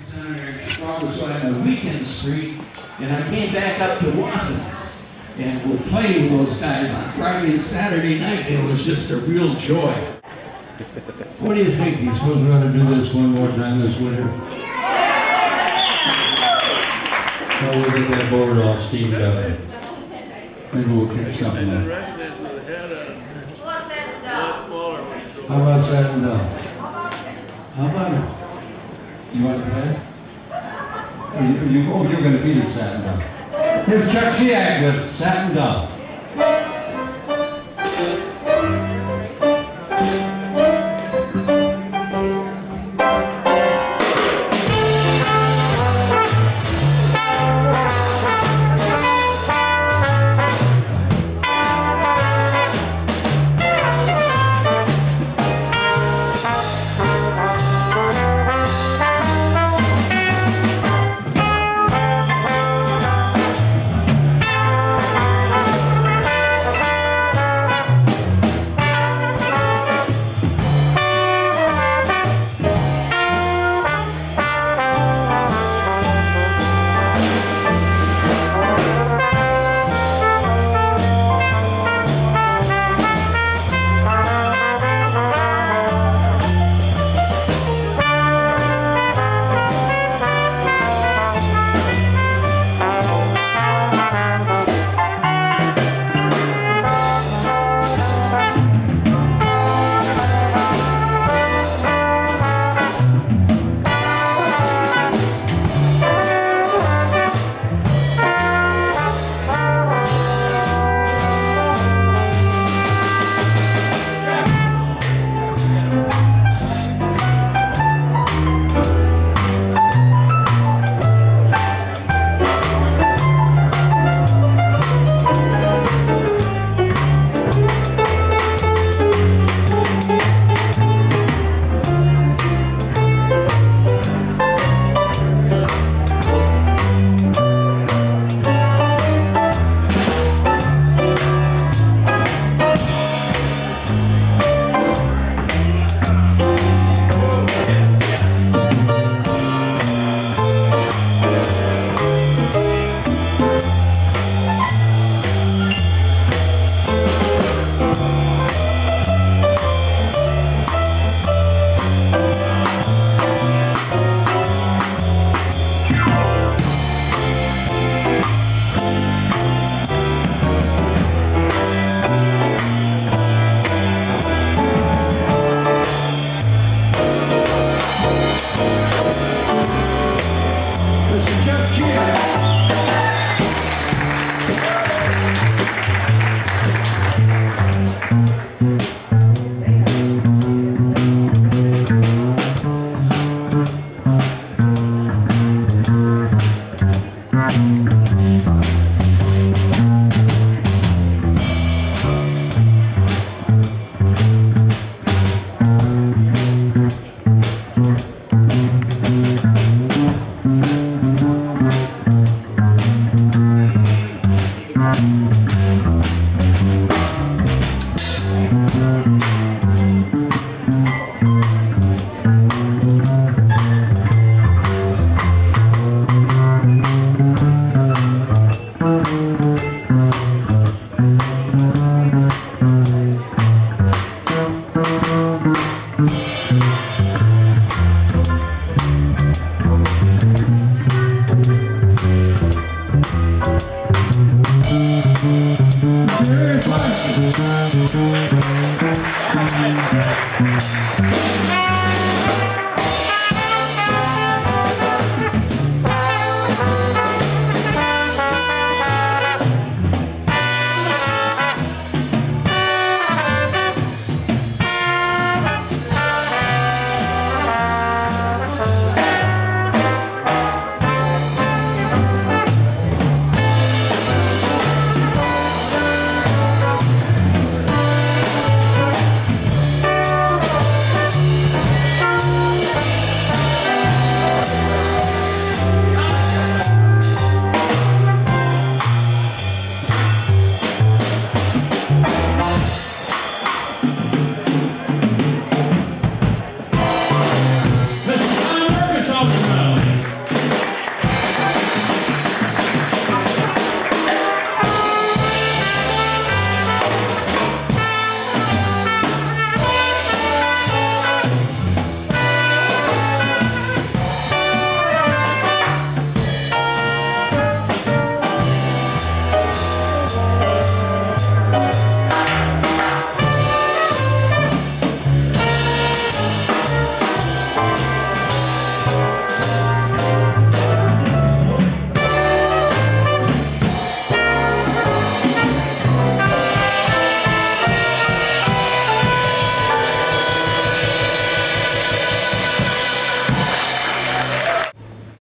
Center in Chicago, so I had a weekend street, and I came back up to Watson's and would play with those guys on Friday and Saturday night. It was just a real joy. What do you think? You suppose we ought to do this one more time this winter? Oh, we'll get that board all steamed up. Maybe we'll kick something up. How about Satin Down? How about it? You want to play? You're going to be the Satin Down. Here's Chuck Chiak with Satin Down. Bye.